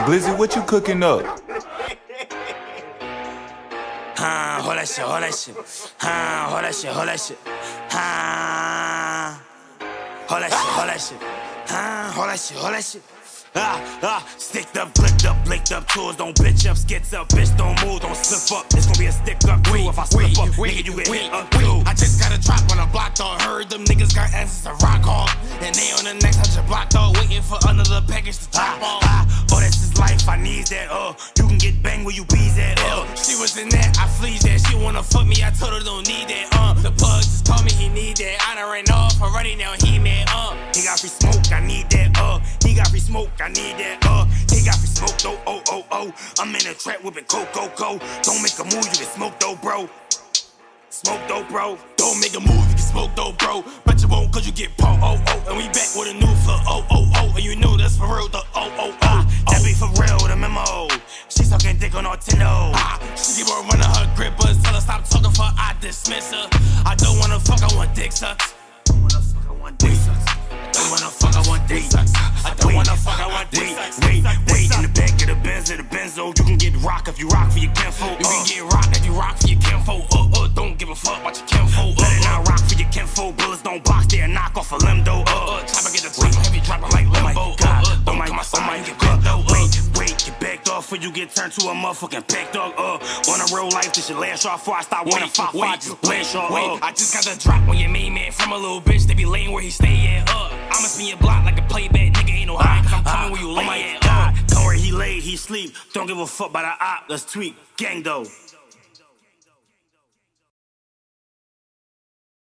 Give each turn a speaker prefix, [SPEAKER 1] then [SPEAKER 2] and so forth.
[SPEAKER 1] Glizzy, what you cooking up?
[SPEAKER 2] Hold that shit, hold that shit. Hold that shit, hold that shit. Hold that shit, hold that shit. Hold that shit, hold that shit. Sticked up, blicked up, blinked up tools. Don't bitch up, skits up, bitch don't move, don't slip up. It's gonna be a stick up too. If I slip up, nigga, you get hit up too.
[SPEAKER 3] I just got a drop on a block dog. Heard them niggas got answers to rock hard. And they on the next 100 block dog, waiting for another package to drop off.
[SPEAKER 2] Oh, that's his life, I need that, you can get banged where you bees at,
[SPEAKER 3] She was in that, I flees that. She wanna fuck me, I told her don't need that, The plug just told me he need that. I done ran off already, now he mad,
[SPEAKER 2] He got free smoke, I need that, He got free smoke, I need that, He got free smoke, though, I'm in a trap whipping coco. Don't make a move, you get smoked, though, bro. Smoke, though, bro.
[SPEAKER 3] Don't make a move, you can smoke, though, bro. Bet you won't, cause you get And we back with a new flow, And you know that's for real, the
[SPEAKER 2] That be for real, the memo. She sucking dick on Nintendo.
[SPEAKER 3] She keep on running her grippers. Tell her stop talking for I dismiss her. I don't wanna fuck, I want dick sucks.
[SPEAKER 2] I don't wanna fuck, I want dick sucks.
[SPEAKER 3] Don't wanna fuck, I want dick sucks. I don't wanna fuck, I want dick sucks.
[SPEAKER 2] Wait, in the back of the Benz or the Benzo. You can get rock if you rock for your kinfolk.
[SPEAKER 3] You can get rock if you rock for your kinfolk. Don't give a fuck about your kinfolk.
[SPEAKER 2] Let it not rock for your kinfolk. Bullets don't box, they'll knock off a limb though.
[SPEAKER 3] Chopper get a drink, heavy dropping like limbo. Don't come outside, you get bent though.
[SPEAKER 2] Wait, get backed off before you get turned to a motherfucking pack dog. On a real life, this your last shot before I start wanting 5-5. Just blast y'all.
[SPEAKER 3] I just got the drop on your main man from a little bitch. They be laying where he stay at. I'ma spin your block like a playback nigga. Ain't no high, cause I'm coming where you lay at.
[SPEAKER 2] Don't worry, he laid, he sleep. Don't give a fuck about the op, let's tweak. Gang though.